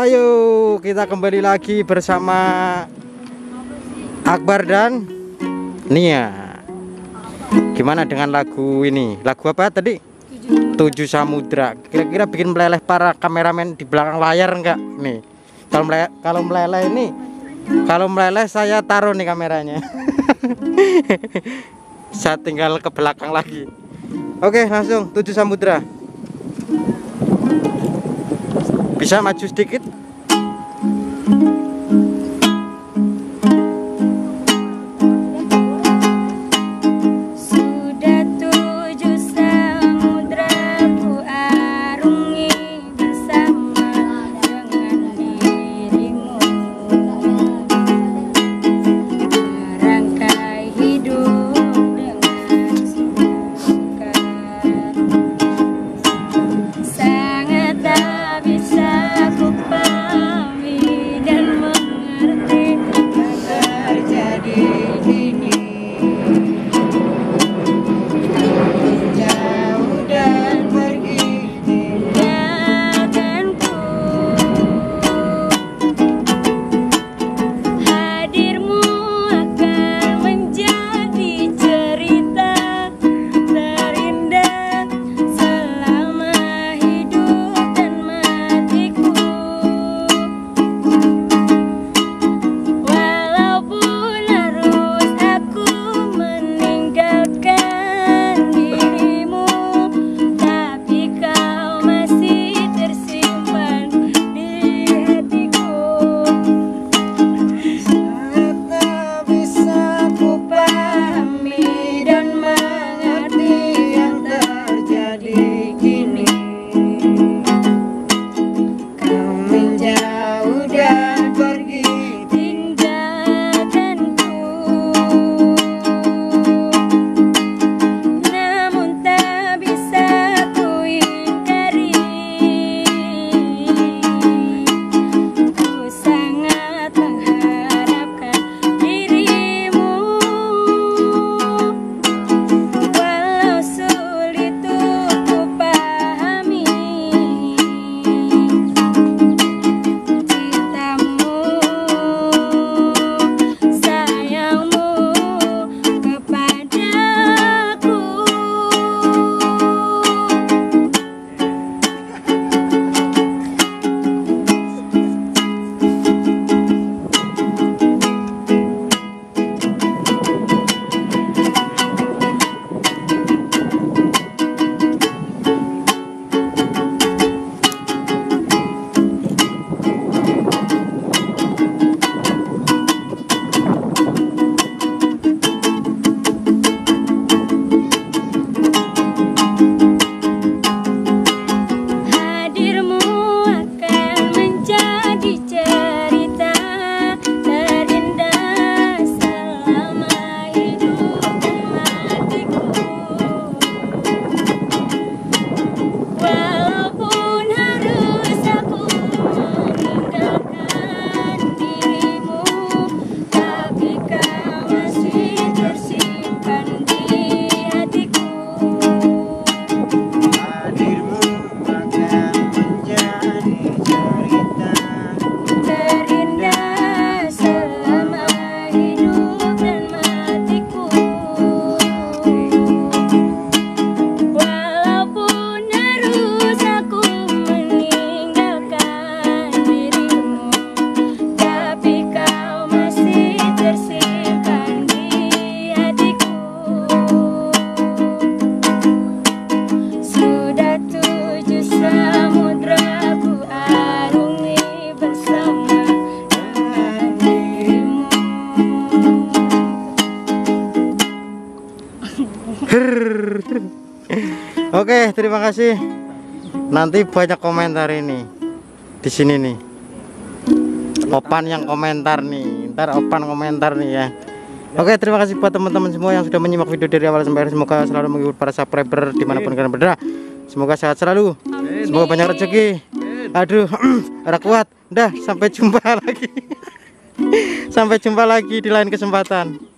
Ayo kita kembali lagi bersama Akbar dan Nia. Gimana dengan lagu ini? Lagu apa tadi? Tujuh Samudra. Kira-kira bikin meleleh para kameramen di belakang layar enggak? Nih. Kalau meleleh ini, kalau meleleh saya taruh nih kameranya. Saya tinggal ke belakang lagi. Oke, langsung Tujuh Samudra. Bisa maju sedikit? Sudah tujuh samudra ku arungi bersama dengan dirimu, merangkai hidup dengan suka. Sangat tak bisa ku pahami dan mengerti yang terjadi kini. Jauh dan pergi tinggalkanku. Hadirmu akan menjadi cerita terindah selama hidup dan matiku. Walaupun harus aku meninggalkan dirimu, tapi kau masih tersimpan di hatiku. Tak bisa ku pahami dan mengerti yang terjadi kini. Kau menjauh dan pergi tinggalkanku. Namun tak bisa ku ingkari, ku sangat mengharapkan dirimu. Walau sulit untuk ku pahami cintamu, sayangmu kepadaku. Hadirmu akan menjadi cerita terindah selama hidup dan matiku. Walaupun harus aku meninggalkan dirimu, tapi kau masih tersimpan di hatiku. Hadirmu akan menjadi cerita Terindah selama hidup dan matiku. Walaupun harus aku meninggalkan dirimu, tapi kau masih tersimpan di hatiku. Sudah tujuh samudra ku arungi bersama dengan dirimu. Oke, terima kasih. Nanti banyak komentar ini di sini nih. Opan yang komentar nih. Ntar Opan komentar nih ya. Oke, terima kasih buat teman-teman semua yang sudah menyimak video dari awal sampai akhir. Semoga selalu menghibur para subscriber dimanapun kalian berada. Semoga sehat selalu. Semoga banyak rezeki. Aduh, ora kuat. Udah, sampai jumpa lagi. Sampai jumpa lagi di lain kesempatan.